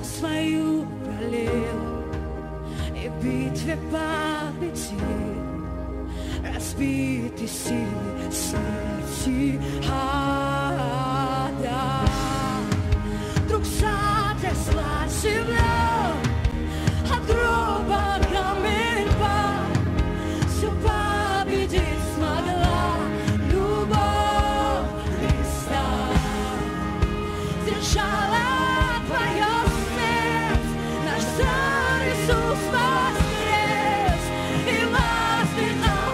свою пролил, и в битве победил, разбиты силы смерти ада. Вдруг сотряслась земля, от гроба камень пал, все победить смогла любовь Христа. Держала твое сердце, наш царь Иисус воскрес, и воздвигал,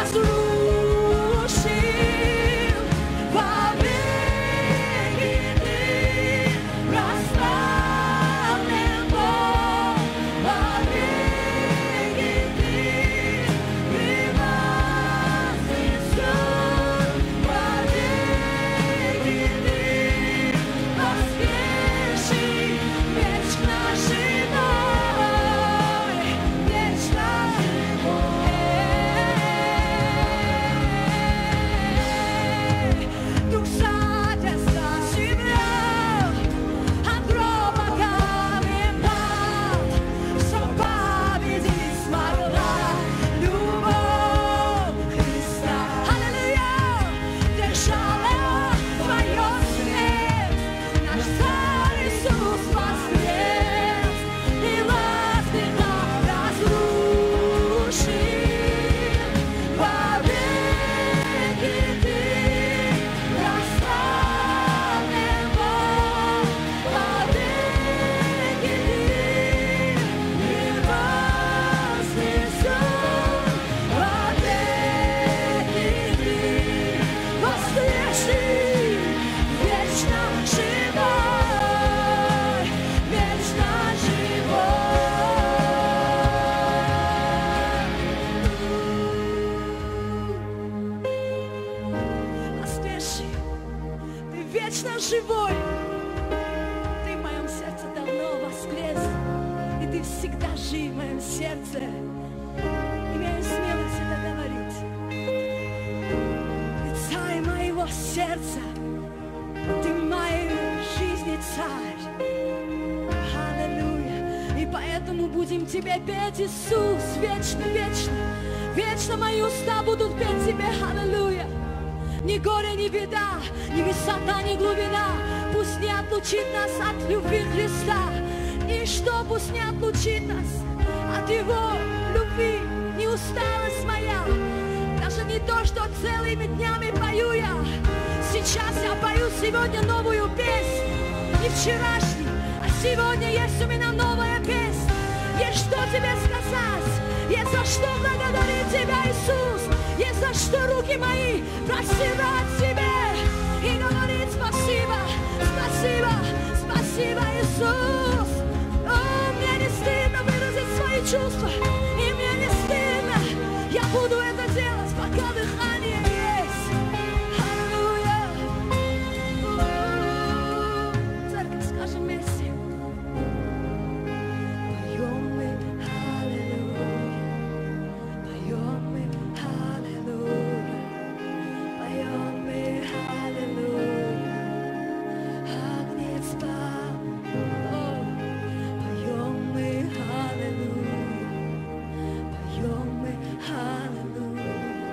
разрушил побеги ты, прославлен Бог, побеги ты, превознесен, побеги ты, воскресший, вечно живой, вечно живой. Дух сотрясла земля, от гроба камень пал, все победить смогла любовь Христа. Аллилуйя! Держала твое свет, наш царь Иисус воскрес, и воздвигал, разрушил побеги ты, прославлен Бог, побеги ты, превознесен, побеги ты, воскресший, вечно живой, вечно живой. Воскресший, ты вечно живой, ты в моем сердце давно воскрес, и ты всегда жив в моем сердце. Имею смелость это говорить. Ты царь моего сердца, ты в моей жизни царь. Аллилуйя. И поэтому будем тебе петь, Иисус, вечно, вечно. Вечно мои уста будут петь тебе. Аллилуйя. Ни горе, ни беда, ни высота, ни глубина пусть не отлучит нас от любви Христа. Ничто пусть не отлучит нас от Его любви. Не усталость моя, даже не то, что целыми днями пою я. Сейчас я пою сегодня новую песнь, не вчерашнюю, а сегодня есть у меня новая песня. Есть что тебе сказать, есть за что благодарить тебя, Иисус. Есть за что руки мои простирать тебе и говорить спасибо, спасибо, спасибо, Иисус. О, мне не стыдно выразить свои чувства, и мне не стыдно. Я буду это делать, пока дыхание есть. Аллилуйя. Церковь, скажем вместе. Поем мы аллилуйя, поем мы аллилуйя, поем мы аллилуйя, агнец пал. Поем мы аллилуйя, поем мы аллилуйя.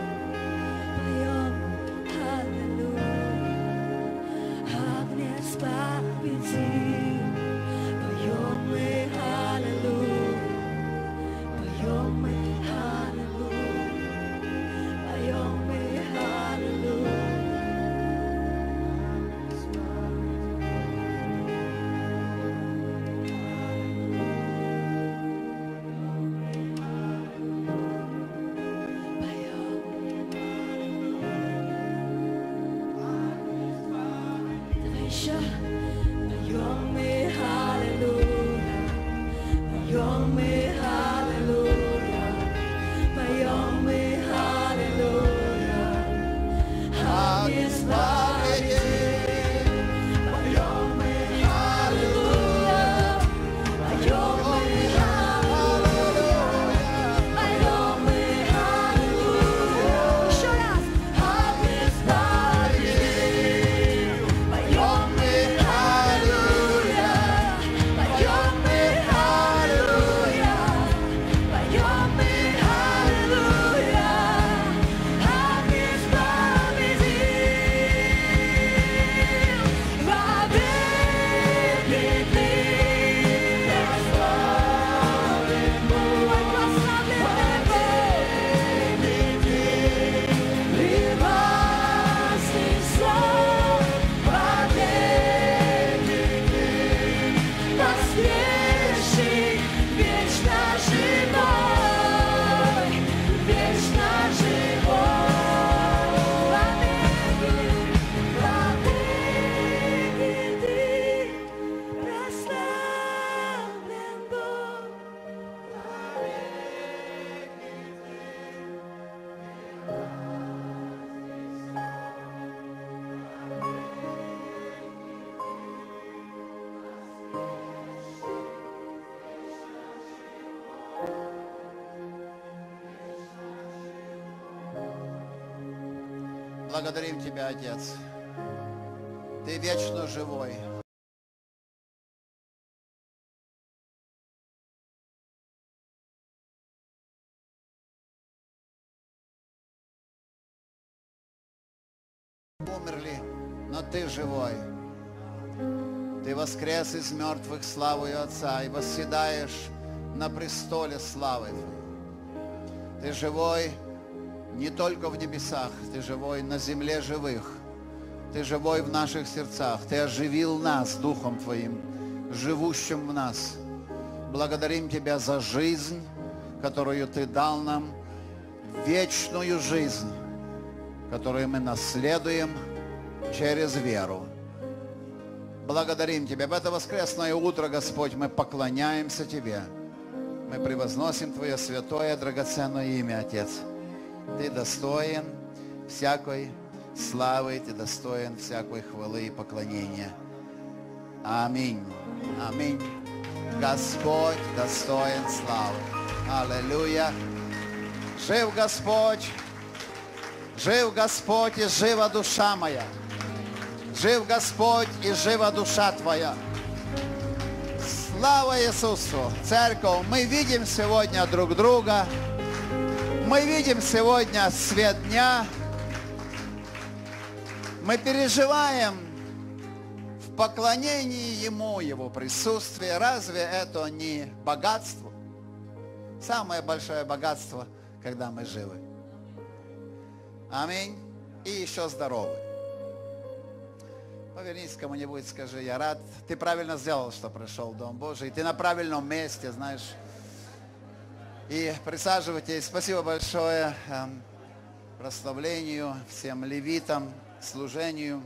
Благодарим Тебя, Отец. Ты вечно живой. Умерли, но Ты живой. Ты воскрес из мертвых славою Отца и восседаешь на престоле славы Твоей. Ты живой не только в небесах, Ты живой на земле живых. Ты живой в наших сердцах. Ты оживил нас Духом Твоим, живущим в нас. Благодарим Тебя за жизнь, которую Ты дал нам, вечную жизнь, которую мы наследуем через веру. Благодарим Тебя. В это воскресное утро, Господь, мы поклоняемся Тебе. Мы превозносим Твое святое, драгоценное имя, Отец. Ты достоин всякой славы, Ты достоин всякой хвалы и поклонения. Аминь. Аминь. Господь достоин славы. Аллилуйя. Жив Господь. Жив Господь и жива душа моя. Жив Господь и жива душа твоя. Слава Иисусу! Церковь, мы видим сегодня друг друга. Мы видим сегодня свет дня. Мы переживаем в поклонении Ему, Его присутствии. Разве это не богатство? Самое большое богатство, когда мы живы. Аминь. И еще здоровы. Повернись к кому-нибудь, скажи: я рад. Ты правильно сделал, что пришел в Дом Божий. Ты на правильном месте, знаешь. И присаживайтесь. Спасибо большое прославлению, всем левитам, служению.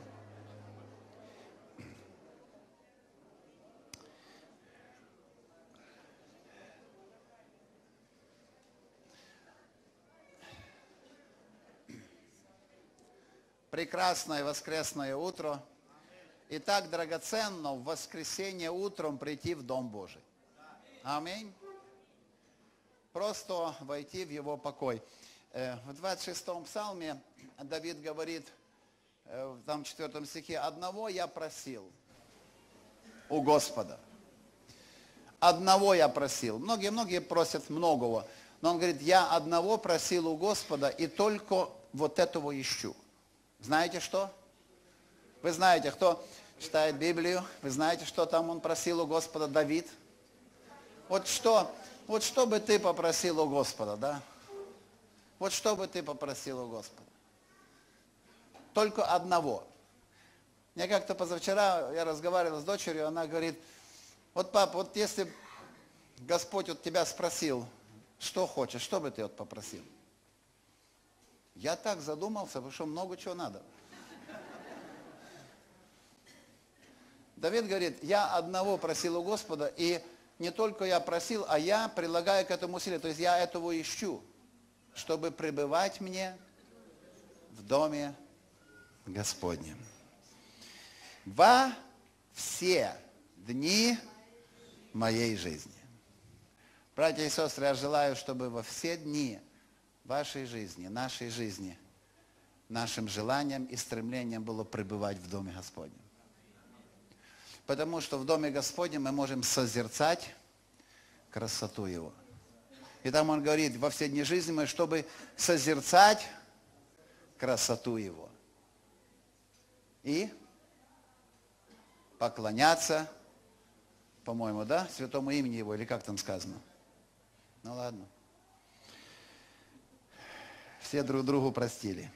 Прекрасное воскресное утро. И так драгоценно в воскресенье утром прийти в Дом Божий. Аминь. Просто войти в Его покой. В 26-м псалме Давид говорит, там в 4 стихе: «Одного я просил у Господа». Одного я просил. Многие просят многого. Но он говорит: я одного просил у Господа, и только вот этого ищу. Знаете что? Вы знаете, кто читает Библию, вы знаете, что там он просил у Господа, Давид? Вот что бы ты попросил у Господа, да? Вот что бы ты попросил у Господа? Только одного. Я как-то позавчера, я разговаривал с дочерью, она говорит: вот, пап, вот если Господь вот тебя спросил, что хочешь, что бы ты вот попросил? Я так задумался, потому что много чего надо. Давид говорит: я одного просил у Господа, и не только я просил, а я прилагаю к этому усилия. То есть я этого ищу, чтобы пребывать мне в Доме Господнем. Во все дни моей жизни. Братья и сестры, я желаю, чтобы во все дни вашей жизни, нашей жизни, нашим желанием и стремлением было пребывать в Доме Господнем. Потому что в Доме Господнем мы можем созерцать красоту Его. И там он говорит: во все дни жизни мы, чтобы созерцать красоту Его. И поклоняться, по-моему, да, святому имени Его, или как там сказано? Ну ладно. Все друг другу простили.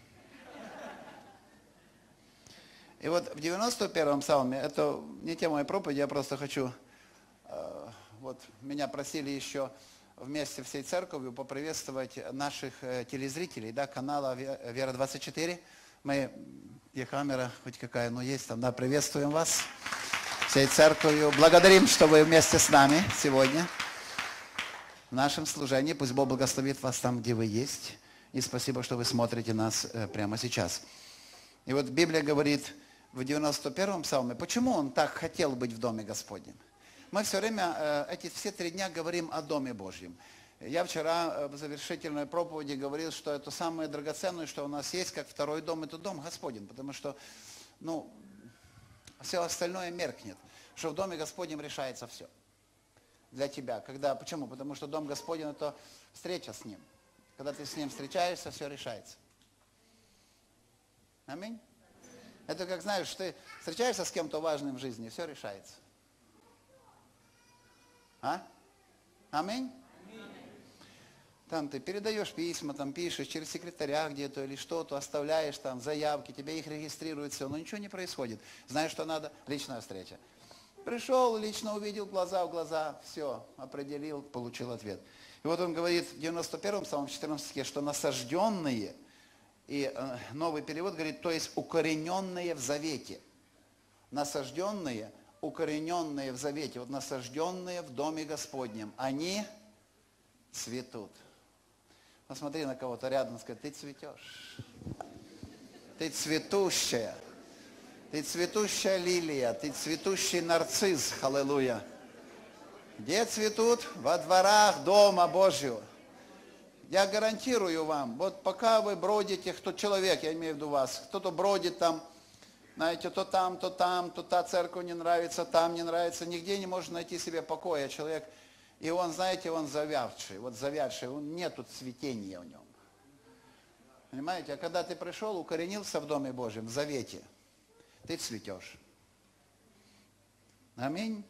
И вот в 91-м псалме, это не тема моей проповеди, я просто хочу, вот меня просили еще вместе всей церковью поприветствовать наших телезрителей, да, канала Вера-24. Мы, где камера хоть какая, но есть там, да, приветствуем вас всей церковью. Благодарим, что вы вместе с нами сегодня в нашем служении. Пусть Бог благословит вас там, где вы есть. И спасибо, что вы смотрите нас прямо сейчас. И вот Библия говорит в 91-м псалме, почему он так хотел быть в Доме Господнем. Мы все время, эти все 3 дня говорим о Доме Божьем. Я вчера в завершительной проповеди говорил, что это самое драгоценное, что у нас есть, как второй дом, это дом Господень. Потому что, все остальное меркнет. Что в доме Господнем решается все. Для тебя. Почему? Потому что дом Господень – это встреча с Ним. Когда ты с Ним встречаешься, все решается. Аминь. Это как, знаешь, ты встречаешься с кем-то важным в жизни, все решается. Аминь. Там ты передаешь письма, там пишешь через секретаря где-то или что-то, оставляешь там заявки, тебе их регистрируют, все, но ничего не происходит. Знаешь, что надо? Личная встреча. Пришел, лично увидел глаза в глаза, все, определил, получил ответ. И вот он говорит в 91-м псалмом, 14 стихе, что насажденные, и новый перевод говорит, то есть укорененные в завете. Насажденные, укорененные в завете, вот насажденные в доме Господнем, они цветут. Посмотри на кого-то рядом, скажи, ты цветешь. Ты цветущая. Ты цветущая лилия, ты цветущий нарцисс. Аллилуйя. Где цветут? Во дворах Дома Божьего. Я гарантирую вам, вот пока вы бродите, кто человек, я имею в виду вас, кто-то бродит там, знаете, то там, то та церковь не нравится, там не нравится, нигде не может найти себе покоя человек. И он, знаете, он завядший, нету цветения в нем. Понимаете, а когда ты пришел, укоренился в Доме Божьем, в завете, ты цветешь. Аминь.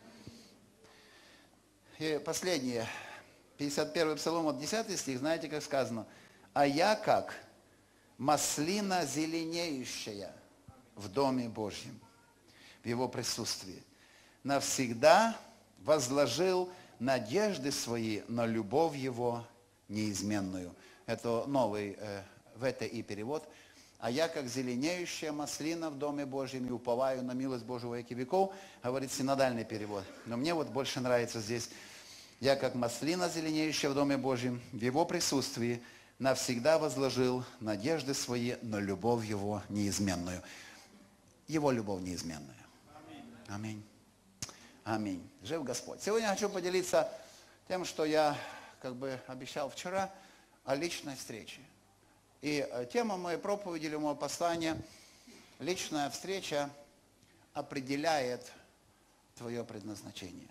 И последнее, 51-й Псалом, вот 10 стих, знаете, как сказано, а я как маслина зеленеющая в Доме Божьем, в Его присутствии, навсегда возложил надежды свои на любовь Его неизменную. Это новый ВТИ перевод. А я, как зеленеющая маслина в Доме Божьем, и уповаю на милость Божию во веки веков, говорит синодальный перевод. Но мне вот больше нравится здесь. Я, как маслина зеленеющая в Доме Божьем, в Его присутствии, навсегда возложил надежды свои на любовь Его неизменную. Его любовь неизменная. Аминь. Аминь. Жив Господь. Сегодня я хочу поделиться тем, что я обещал вчера о личной встрече. И тема моей проповеди или моего послания – личная встреча определяет твое предназначение.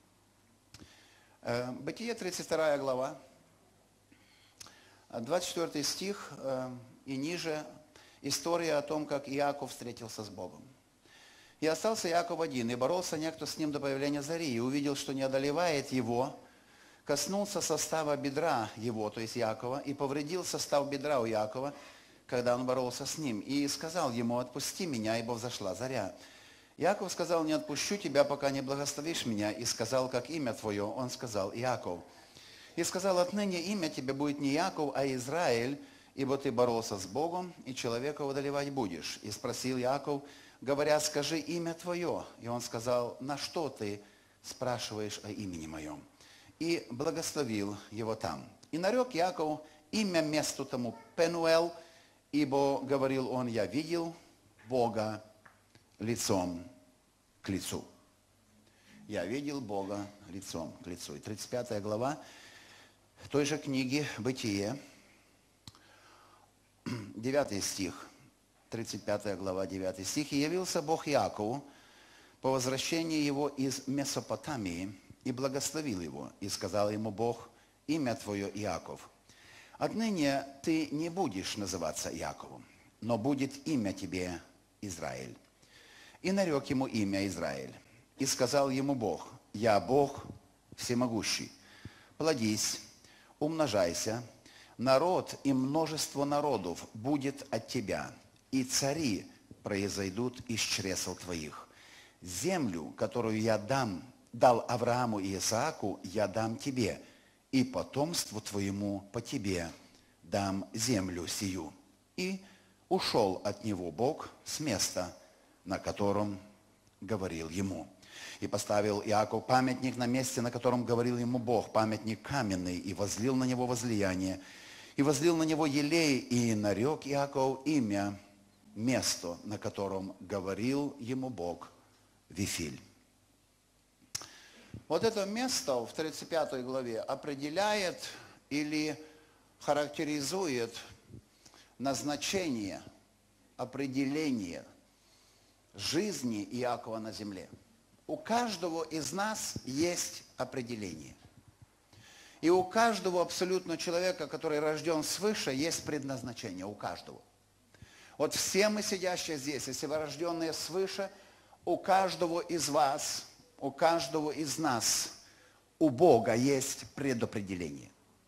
Бытие, 32 глава, 24 стих и ниже история о том, как Иаков встретился с Богом. И остался Иаков один, и боролся некто с ним до появления зари, и увидел, что не одолевает его, коснулся состава бедра его, то есть Иакова, и повредил состав бедра у Иакова, когда он боролся с ним, и сказал ему, отпусти меня, ибо взошла заря. Иаков сказал, не отпущу тебя, пока не благословишь меня, и сказал, как имя твое, он сказал, Иаков. И сказал, отныне имя тебе будет не Иаков, а Израиль, ибо ты боролся с Богом, и человека одолевать будешь. И спросил Иаков, говоря, скажи имя твое. И он сказал, на что ты спрашиваешь о имени моем? И благословил его там. И нарек Иаков имя месту тому Пенуэл, ибо, говорил он, я видел Бога лицом к лицу. Я видел Бога лицом к лицу. И 35 глава той же книги Бытие, 9 стих. 35 глава, 9 стих. «И явился Бог Иакову по возвращении его из Месопотамии, и благословил его, и сказал ему Бог, имя твое Иаков. Отныне ты не будешь называться Иаковом, но будет имя тебе Израиль. И нарек ему имя Израиль. И сказал ему Бог, я Бог всемогущий, плодись, умножайся, народ и множество народов будет от тебя, и цари произойдут из чресл твоих. Землю, которую я дал Аврааму и Исааку, я дам тебе, и потомству твоему по тебе дам землю сию». И ушел от него Бог с места, на котором говорил ему. И поставил Иаков памятник на месте, на котором говорил ему Бог, памятник каменный, и возлил на него возлияние, и возлил на него елей, и нарек Иаков имя месту, на котором говорил ему Бог, Вифиль. Вот это место в 35 главе определяет или характеризует назначение, определение жизни Иакова на земле. У каждого из нас есть определение. И у каждого абсолютно человека, который рожден свыше, есть предназначение. У каждого. Вот все мы, сидящие здесь, если вы рожденные свыше, у каждого из вас, у каждого из нас, у Бога есть предопределение.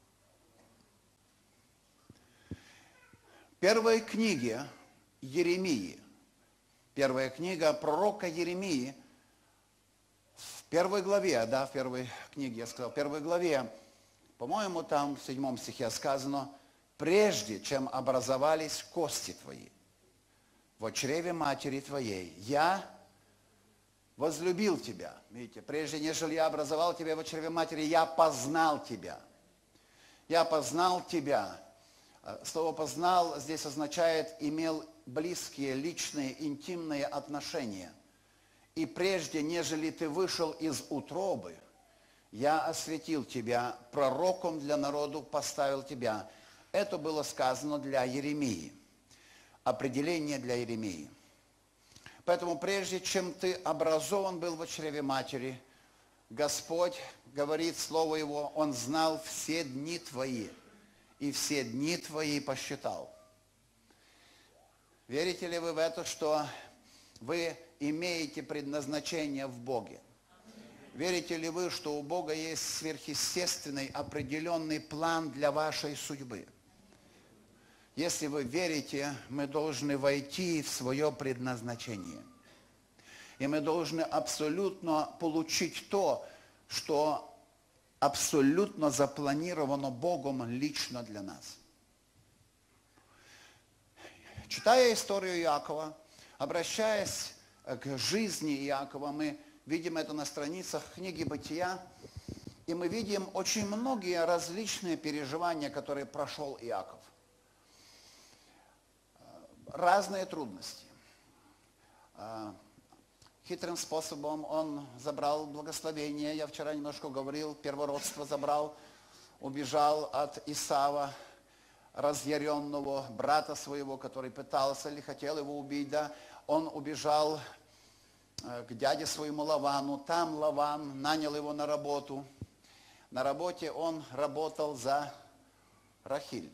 В первой книге Еремии, первая книга пророка Еремии, в первой главе, да, в первой книге я сказал, в первой главе, по-моему, там в 7 стихе сказано: «Прежде чем образовались кости твои в чреве матери твоей, я возлюбил тебя». Видите, прежде нежели я образовал тебя в чреве матери, я познал тебя. Я познал тебя. Слово «познал» здесь означает «имел близкие, личные, интимные отношения». И прежде, нежели ты вышел из утробы, я осветил тебя, пророком для народу поставил тебя. Это было сказано для Еремии. Определение для Еремии. Поэтому прежде чем ты образован был в чреве матери, Господь говорит слово Его, Он знал все дни твои, и все дни твои посчитал. Верите ли вы в это, что вы имеете предназначение в Боге? Верите ли вы, что у Бога есть сверхъестественный определенный план для вашей судьбы? Если вы верите, мы должны войти в свое предназначение. И мы должны абсолютно получить то, что абсолютно запланировано Богом лично для нас. Читая историю Иакова, обращаясь к жизни Иакова, мы видим это на страницах книги «Бытия», и мы видим очень многие различные переживания, которые прошел Иаков. Разные трудности. Хитрым способом он забрал благословение, я вчера немножко говорил, первородство забрал, убежал от Исава, разъяренного брата своего, который пытался или хотел его убить, да, он убежал к дяде своему Лавану, там Лаван нанял его на работу. На работе он работал за Рахиль.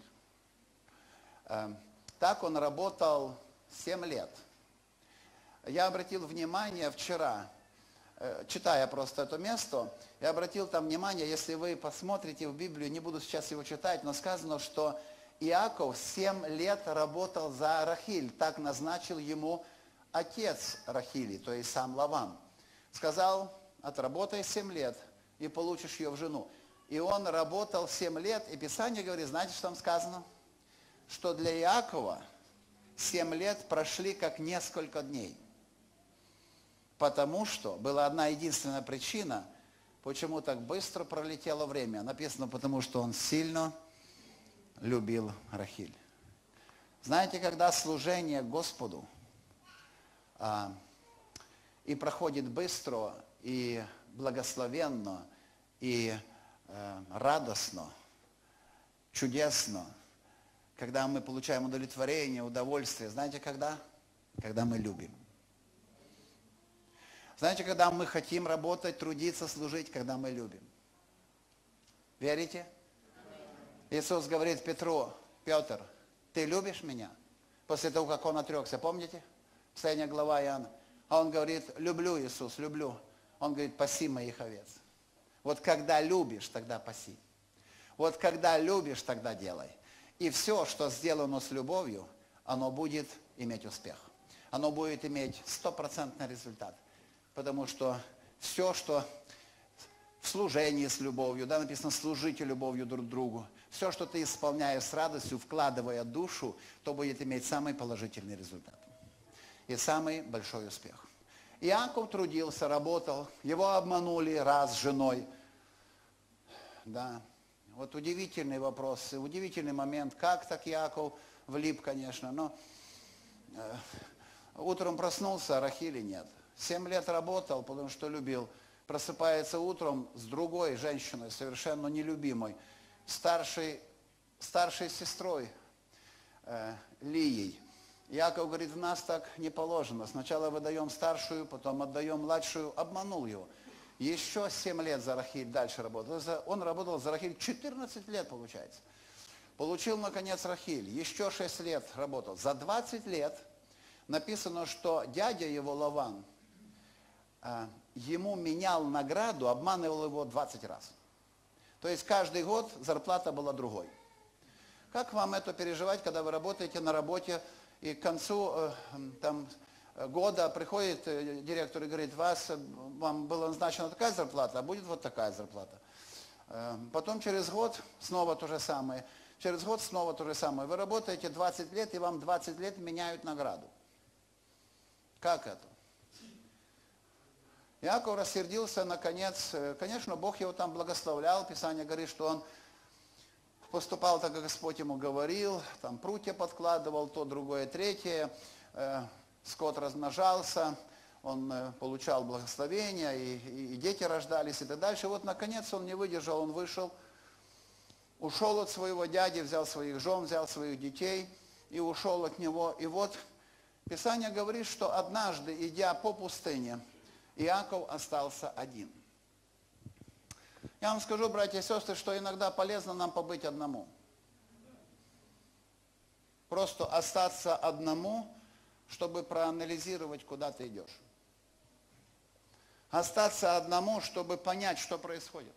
Так он работал 7 лет. Я обратил внимание вчера, читая просто это место, я обратил там внимание, если вы посмотрите в Библию, не буду сейчас его читать, но сказано, что Иаков 7 лет работал за Рахиль, так назначил ему отец Рахили, то есть сам Лаван. Сказал: отработай 7 лет и получишь ее в жену. И он работал 7 лет, и Писание говорит, знаете, что там сказано? Что для Иакова 7 лет прошли как несколько дней. Потому что была одна единственная причина, почему так быстро пролетело время. Написано, потому что он сильно любил Рахиль. Знаете, когда служение Господу и проходит быстро, и благословенно, и радостно, чудесно, когда мы получаем удовлетворение, удовольствие, знаете, когда? Когда мы любим. Знаете, когда мы хотим работать, трудиться, служить, когда мы любим. Верите? Иисус говорит Петру: Петр, ты любишь меня? После того, как он отрекся, помните? Последняя глава Иоанна. А он говорит: люблю, Иисус, люблю. Он говорит: паси моих овец. Вот когда любишь, тогда паси. Вот когда любишь, тогда делай. И все, что сделано с любовью, оно будет иметь успех. Оно будет иметь 100% результат. Потому что все, что в служении с любовью, да, написано, служите любовью друг другу. Все, что ты исполняешь с радостью, вкладывая душу, то будет иметь самый положительный результат. И самый большой успех. Иаков трудился, работал, его обманули раз с женой. Да. Вот удивительный вопрос, удивительный момент, как так Иаков влип, конечно, но утром проснулся, а Рахили нет. 7 лет работал, потому что любил. просыпается утром с другой женщиной, совершенно нелюбимой, старшей сестрой Лией. Иаков говорит, в нас так не положено. Сначала выдаем старшую, потом отдаем младшую. Обманул его. Еще 7 лет за Рахиль дальше работал. Он работал за Рахиль 14 лет, получается. Получил, наконец, Рахиль. Еще 6 лет работал. За 20 лет написано, что дядя его Лаван ему менял награду, обманывал его 20 раз. То есть каждый год зарплата была другой. Как вам это переживать, когда вы работаете на работе, и к концу года приходит директор и говорит, вам была назначена такая зарплата, а будет вот такая зарплата. Потом через год снова то же самое. Через год снова то же самое. Вы работаете 20 лет, и вам 20 лет меняют награду. Как это? Иаков рассердился, наконец. Конечно, Бог его там благословлял. Писание говорит, что он поступал так, как Господь ему говорил. Там прутья подкладывал, то, другое, третье. Скот размножался, он получал благословения, и дети рождались, и так дальше. Вот, наконец, он не выдержал, он вышел, ушел от своего дяди, взял своих жен, взял своих детей и ушел от него. И вот Писание говорит, что однажды, идя по пустыне, Иаков остался один. Я вам скажу, братья и сестры, что иногда полезно нам побыть одному. Просто остаться одному, чтобы проанализировать, куда ты идешь. Остаться одному, чтобы понять, что происходит.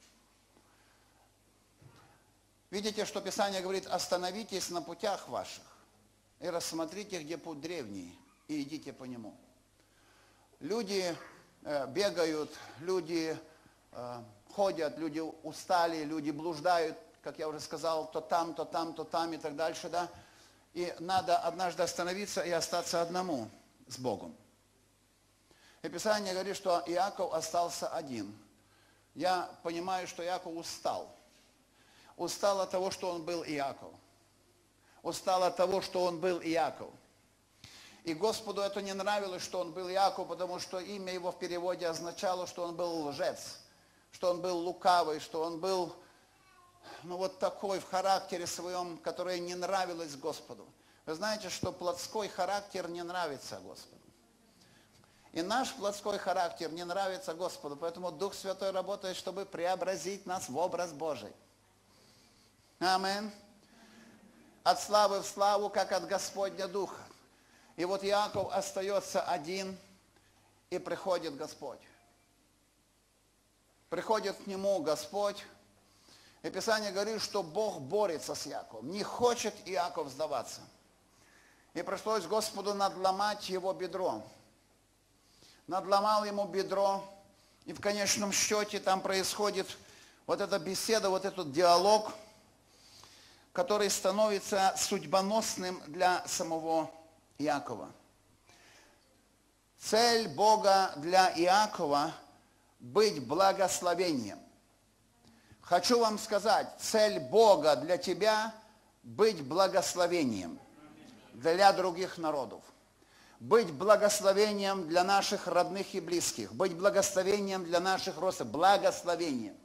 Видите, что Писание говорит, остановитесь на путях ваших и рассмотрите, где путь древний, и идите по нему. Люди бегают, люди ходят, люди устали, люди блуждают, как я уже сказал, то там, то там, то там и так дальше, да. И надо однажды остановиться и остаться одному с Богом. И Писание говорит, что Иаков остался один. Я понимаю, что Иаков устал. Устал от того, что он был Иаков. Устал от того, что он был Иаков. И Господу это не нравилось, что он был Иаков, потому что имя его в переводе означало, что он был лжец, что он был лукавый, что он был, вот такой в характере своем, которое не нравилось Господу. Вы знаете, что плотской характер не нравится Господу. И наш плотской характер не нравится Господу, поэтому Дух Святой работает, чтобы преобразить нас в образ Божий. Аминь. От славы в славу, как от Господня Духа. И вот Иаков остается один, и приходит Господь. Приходит к нему Господь, и Писание говорит, что Бог борется с Иаковом. Не хочет Иаков сдаваться. И пришлось Господу надломать его бедро. Надломал ему бедро, и в конечном счете там происходит вот эта беседа, вот этот диалог, который становится судьбоносным для самого Иакова. Цель Бога для Иакова – быть благословением. Хочу вам сказать, цель Бога для тебя – быть благословением для других народов. Быть благословением для наших родных и близких. Быть благословением для наших родственников. Благословением.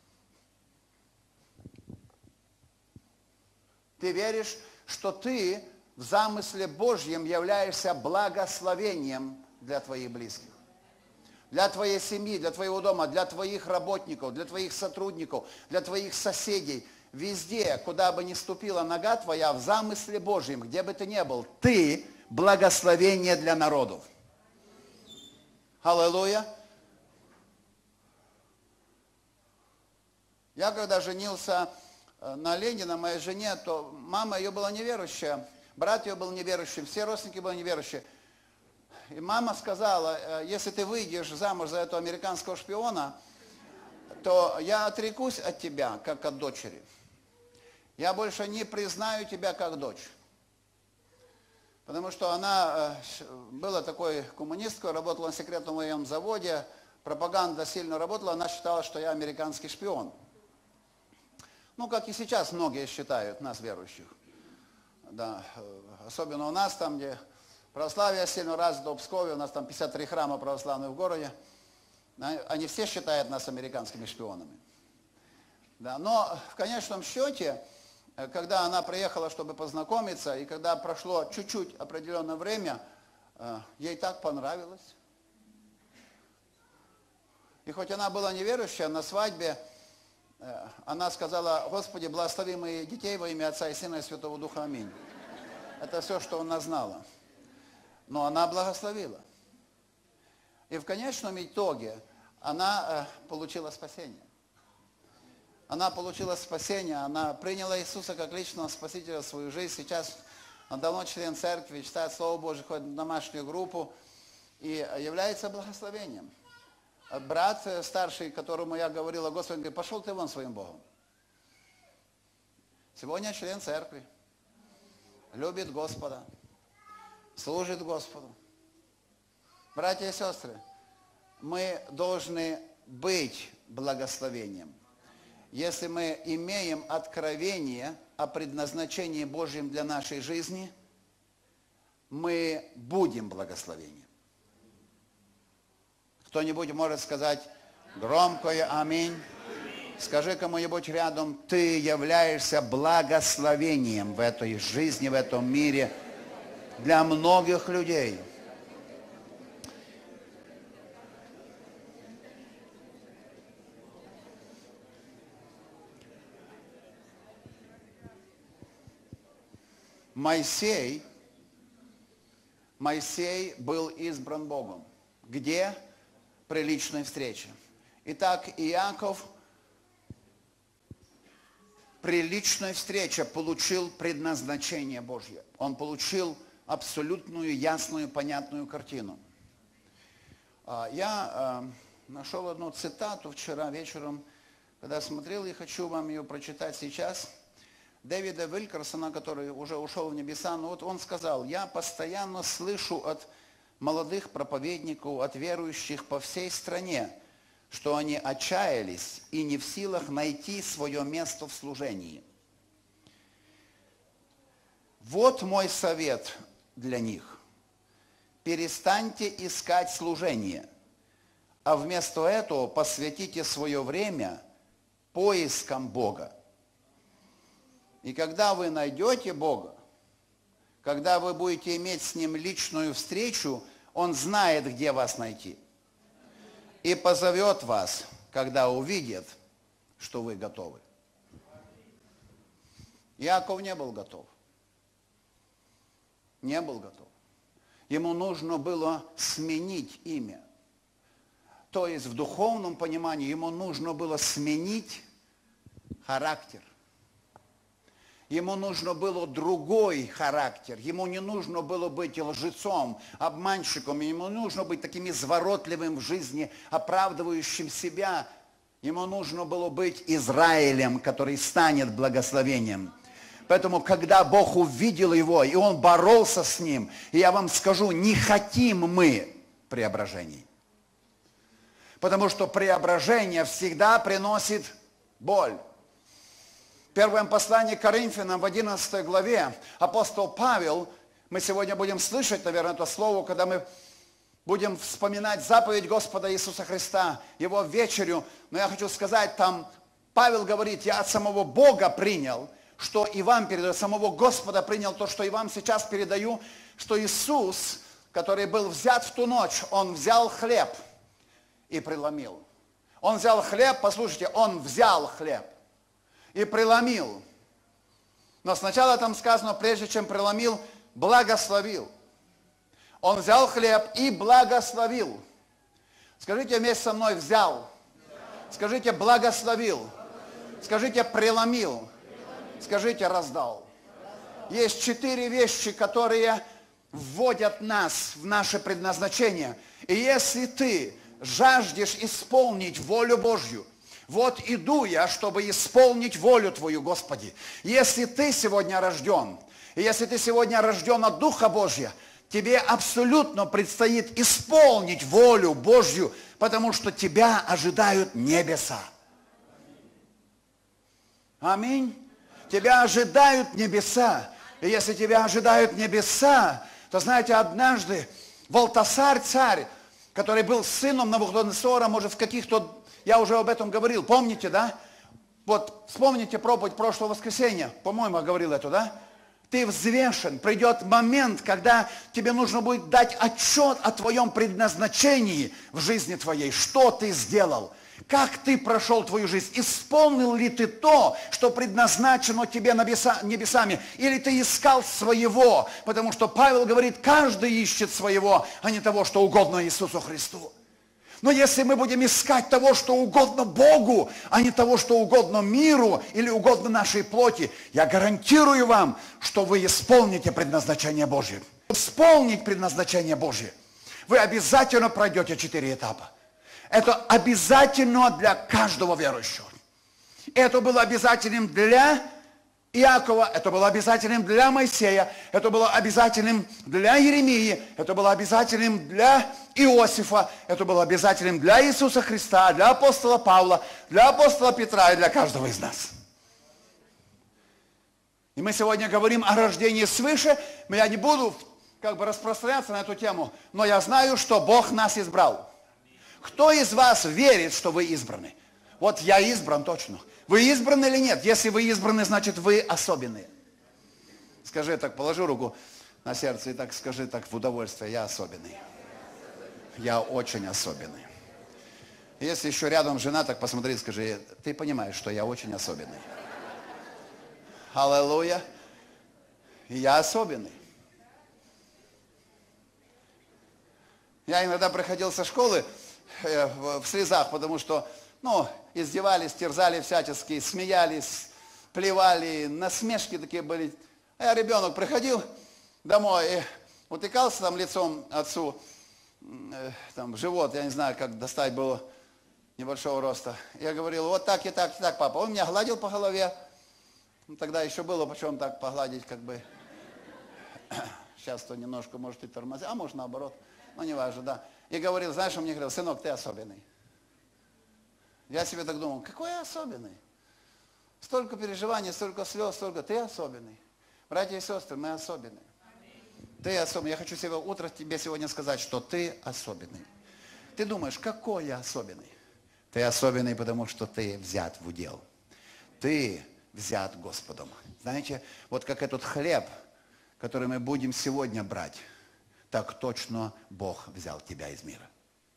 Ты веришь, что ты в замысле Божьем являешься благословением для твоих близких, для твоей семьи, для твоего дома, для твоих работников, для твоих сотрудников, для твоих соседей. Везде, куда бы ни ступила нога твоя, в замысле Божьем, где бы ты ни был, ты благословение для народов. Аллилуйя. Я когда женился на Ленина, моей жене, то мама ее была неверующая, брат ее был неверующим, все родственники были неверующие. И мама сказала, если ты выйдешь замуж за этого американского шпиона, то я отрекусь от тебя, как от дочери. Я больше не признаю тебя как дочь. Потому что она была такой коммунисткой, работала на секретном военном заводе, пропаганда сильно работала, она считала, что я американский шпион. Ну, как и сейчас многие считают нас, верующих. Да, особенно у нас там, где православие сильно развито, в Пскове, у нас там 53 храма православных в городе. Они все считают нас американскими шпионами. Да, но в конечном счете, когда она приехала, чтобы познакомиться, и когда прошло чуть-чуть определенное время, ей так понравилось. И хоть она была неверующая, на свадьбе она сказала: Господи, благослови моих детей во имя Отца и Сына и Святого Духа. Аминь. Это все, что она знала. Но она благословила. И в конечном итоге она получила спасение. Она получила спасение, она приняла Иисуса как личного Спасителя в свою жизнь. Сейчас она давно член церкви, читает Слово Божие, ходит в домашнюю группу и является благословением. Брат старший, которому я говорил о Господе, говорит: пошел ты вон своим Богом. Сегодня член церкви, любит Господа, служит Господу. Братья и сестры, мы должны быть благословением. Если мы имеем откровение о предназначении Божьем для нашей жизни, мы будем благословением. Кто-нибудь может сказать громкое аминь? Скажи кому-нибудь рядом: ты являешься благословением в этой жизни, в этом мире для многих людей. Моисей был избран Богом. Где? При личной встрече. Итак, Иаков при личной встрече получил предназначение Божье. Он получил абсолютную, ясную, понятную картину. Я нашел одну цитату вчера вечером, когда смотрел, и хочу вам ее прочитать сейчас. Дэвида Вилькерсона, который уже ушел в небеса, но вот он сказал: я постоянно слышу от молодых проповедников, от верующих по всей стране, что они отчаялись и не в силах найти свое место в служении. Вот мой совет для них: перестаньте искать служение, а вместо этого посвятите свое время поискам Бога. И когда вы найдете Бога, когда вы будете иметь с Ним личную встречу, Он знает, где вас найти. И позовет вас, когда увидит, что вы готовы. Иаков не был готов. Не был готов. Ему нужно было сменить имя. То есть в духовном понимании ему нужно было сменить характер. Ему нужно было другой характер. Ему не нужно было быть лжецом, обманщиком. Ему нужно быть таким изворотливым в жизни, оправдывающим себя. Ему нужно было быть Израилем, который станет благословением. Поэтому, когда Бог увидел его, и Он боролся с ним, и я вам скажу, не хотим мы преображений. Потому что преображение всегда приносит боль. В первом послании к Коринфянам в 11 главе апостол Павел, мы сегодня будем слышать, наверное, это слово, когда мы будем вспоминать заповедь Господа Иисуса Христа, Его вечерю. Но я хочу сказать, там Павел говорит: я от самого Бога принял, что и вам передаю, самого Господа принял то, что и вам сейчас передаю, что Иисус, который был взят в ту ночь, Он взял хлеб и преломил. Он взял хлеб, послушайте, Он взял хлеб и преломил. Но сначала там сказано, прежде чем преломил, благословил. Он взял хлеб и благословил. Скажите вместе со мной: взял. Скажите: благословил. Скажите: преломил. Скажите: раздал. Есть 4 вещи, которые вводят нас в наше предназначение. И если ты жаждешь исполнить волю Божью, вот иду я, чтобы исполнить волю Твою, Господи. Если ты сегодня рожден, и если ты сегодня рожден от Духа Божьего, тебе абсолютно предстоит исполнить волю Божью, потому что тебя ожидают небеса. Аминь. Тебя ожидают небеса. И если тебя ожидают небеса, то знаете, однажды Валтасар царь, который был сыном Навуходоносора, может, в каких-то, я уже об этом говорил, помните, да? Вот вспомните проповедь прошлого воскресенья, по-моему, я говорил это, да? Ты взвешен, придет момент, когда тебе нужно будет дать отчет о твоем предназначении в жизни твоей, что ты сделал, как ты прошел твою жизнь, исполнил ли ты то, что предназначено тебе небесами, или ты искал своего, потому что Павел говорит, каждый ищет своего, а не того, что угодно Иисусу Христу. Но если мы будем искать того, что угодно Богу, а не того, что угодно миру или угодно нашей плоти, я гарантирую вам, что вы исполните предназначение Божье. Исполнить предназначение Божье. Вы обязательно пройдете 4 этапа. Это обязательно для каждого верующего. Это было обязательным для Иакова, это было обязательным для Моисея, это было обязательным для Иеремии, это было обязательным для Иосифа, это было обязательным для Иисуса Христа, для апостола Павла, для апостола Петра и для каждого из нас. И мы сегодня говорим о рождении свыше, я не буду распространяться на эту тему, но я знаю, что Бог нас избрал. Кто из вас верит, что вы избраны? Вот я избран точно. Вы избраны или нет? Если вы избраны, значит вы особенные. Скажи так, положи руку на сердце и так скажи так в удовольствие, я особенный. Я очень особенный. Если еще рядом жена, так посмотри и скажи, ты понимаешь, что я очень особенный. Аллилуйя. Я особенный. Я иногда приходил со школы в слезах, потому что, издевались, терзали всячески, смеялись, плевали, насмешки такие были. А я ребенок приходил домой и утыкался там лицом отцу, там в живот, я не знаю, как достать было небольшого роста. Я говорил, вот так и так, и так, папа. Он меня гладил по голове. Тогда еще было почем так погладить, Сейчас-то немножко, может, и тормозить, а может, наоборот. Не важно, да. И говорил, знаешь, он мне говорил, сынок, ты особенный. Я себе так думал, какой я особенный? Столько переживаний, столько слез, столько. Ты особенный. Братья и сестры, мы особенные. Ты особенный. Я хочу тебе сегодня сказать, что ты особенный. Ты думаешь, какой я особенный? Ты особенный, потому что ты взят в удел. Ты взят Господом. Знаете, вот как этот хлеб, который мы будем сегодня брать, так точно Бог взял тебя из мира.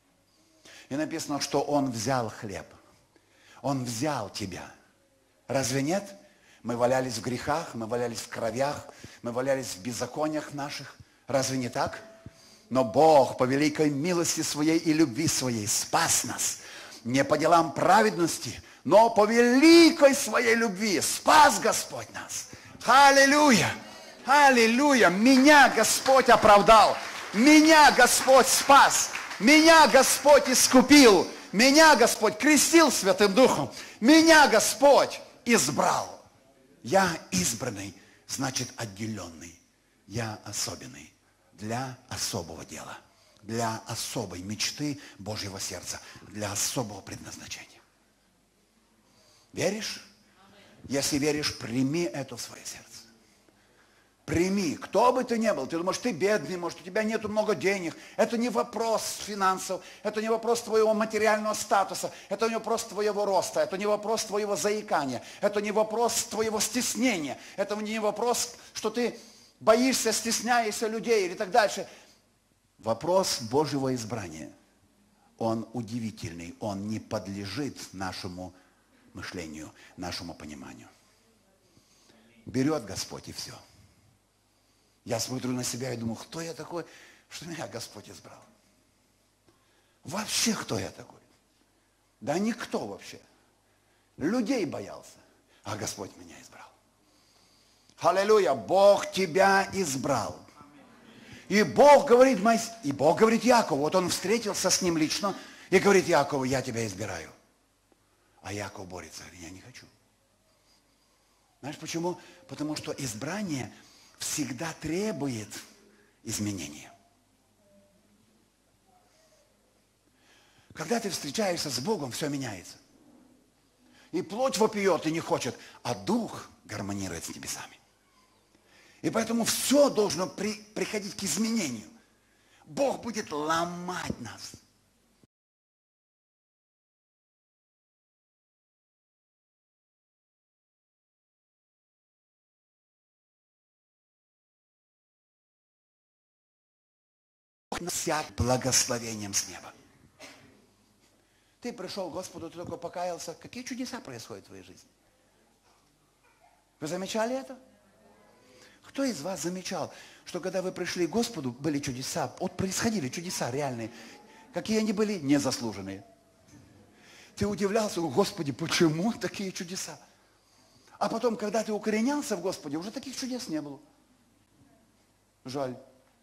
И написано, что Он взял хлеб. Он взял тебя. Разве нет? Мы валялись в грехах, мы валялись в кровях, мы валялись в беззакониях наших. Разве не так? Но Бог по великой милости Своей и любви Своей спас нас. Не по делам праведности, но по великой Своей любви спас Господь нас. Аллилуйя! Аллилуйя! Меня Господь оправдал. Меня Господь спас. Меня Господь искупил. Меня Господь крестил Святым Духом. Меня Господь избрал. Я избранный, значит отделенный. Я особенный для особого дела, для особой мечты Божьего сердца, для особого предназначения. Веришь? Если веришь, прими это в свое сердце. Прими, кто бы ты ни был, ты думаешь, ты бедный, может, у тебя нету много денег. Это не вопрос финансов, это не вопрос твоего материального статуса, это не вопрос твоего роста, это не вопрос твоего заикания, это не вопрос твоего стеснения, это не вопрос, что ты боишься, стесняешься людей или так дальше. Вопрос Божьего избрания, он удивительный, он не подлежит нашему мышлению, нашему пониманию. Берет Господь и все. Я смотрю на себя и думаю, кто я такой, что меня Господь избрал? Вообще кто я такой? Да никто вообще. Людей боялся, а Господь меня избрал. Аллилуйя, Бог тебя избрал. И Бог говорит Якову, вот он встретился с ним лично и говорит Якову, я тебя избираю. А Яков борется, говорит, я не хочу. Знаешь почему? Потому что избрание всегда требует изменения. Когда ты встречаешься с Богом, все меняется. И плоть вопиет и не хочет, а дух гармонирует с небесами. И поэтому все должно приходить к изменению. Бог будет ломать нас. приходит на себя благословением с неба. Ты пришел к Господу, ты только покаялся. Какие чудеса происходят в твоей жизни? Вы замечали это? Кто из вас замечал, что когда вы пришли к Господу, были чудеса, вот происходили чудеса реальные. Какие они были? Незаслуженные. Ты удивлялся, Господи, почему такие чудеса? А потом, когда ты укоренялся в Господе, уже таких чудес не было. Жаль.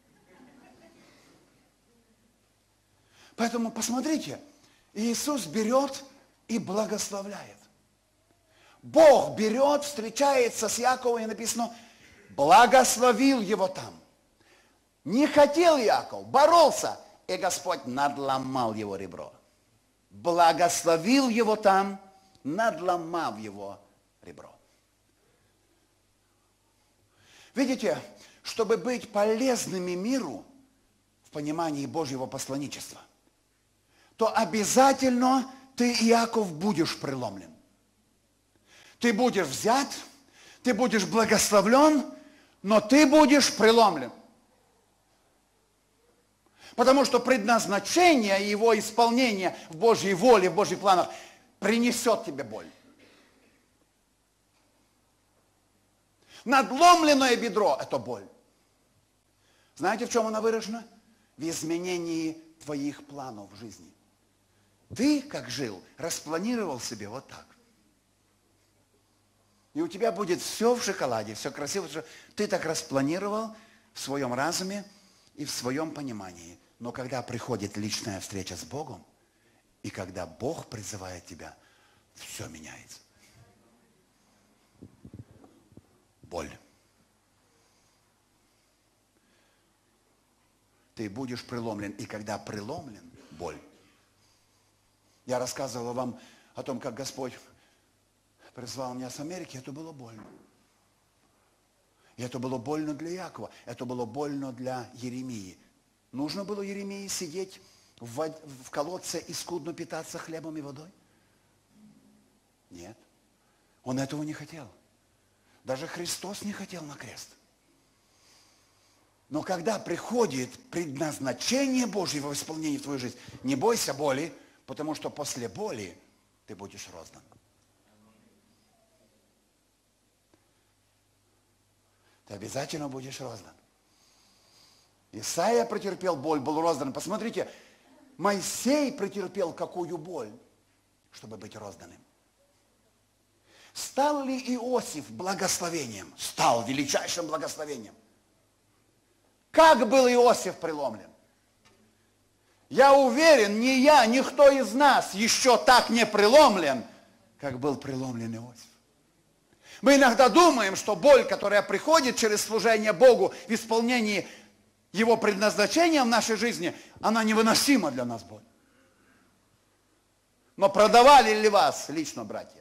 Поэтому посмотрите, Иисус берет и благословляет. Бог берет, встречается с Яковом, и написано, благословил его там. Не хотел Яков, боролся, и Господь надломал его ребро. Благословил его там, надломав его ребро. Видите, чтобы быть полезными миру в понимании Божьего посланничества, то обязательно ты, Иаков, будешь преломлен. Ты будешь взят, ты будешь благословлен, но ты будешь преломлен. Потому что предназначение и его исполнение в Божьей воле, в Божьих планах принесет тебе боль. Надломленное бедро – это боль. Знаете, в чем она выражена? В изменении твоих планов в жизни. Ты, как жил, распланировал себе вот так. И у тебя будет все в шоколаде, все красиво. Ты так распланировал в своем разуме и в своем понимании. Но когда приходит личная встреча с Богом, и когда Бог призывает тебя, все меняется. Боль. Ты будешь преломлен, и когда преломлен, боль. Я рассказывал вам о том, как Господь призвал меня с Америки, это было больно. И это было больно для Якова, это было больно для Еремии. Нужно было Еремии сидеть в колодце и скудно питаться хлебом и водой? Нет. Он этого не хотел. Даже Христос не хотел на крест. Но когда приходит предназначение Божьего в исполнении в твою жизнь, не бойся боли, потому что после боли ты будешь роздан. Ты обязательно будешь роздан. Исаия претерпел боль, был роздан. Посмотрите, Моисей претерпел какую боль, чтобы быть розданным. Стал ли Иосиф благословением? Стал величайшим благословением. Как был Иосиф преломлен? Я уверен, ни я, никто из нас еще так не преломлен, как был преломлен Иосиф. Мы иногда думаем, что боль, которая приходит через служение Богу в исполнении Его предназначения в нашей жизни, она невыносима для нас боль. Но продавали ли вас лично братья?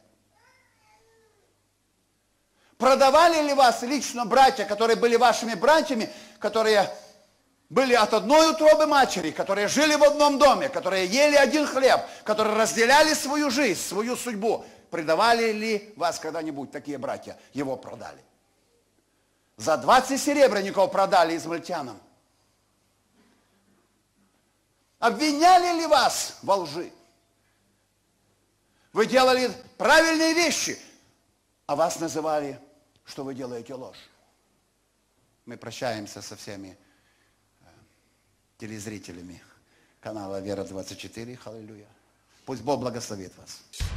Продавали ли вас лично братья, которые были вашими братьями, которые были от одной утробы матери, которые жили в одном доме, которые ели один хлеб, которые разделяли свою жизнь, свою судьбу? Предавали ли вас когда-нибудь такие братья? Его продали. За 20 серебряников продали измальтянам. Обвиняли ли вас во лжи? Вы делали правильные вещи, а вас называли, что вы делаете ложь. Мы прощаемся со всеми телезрителями канала Вера 24. Аллилуйя. Пусть Бог благословит вас.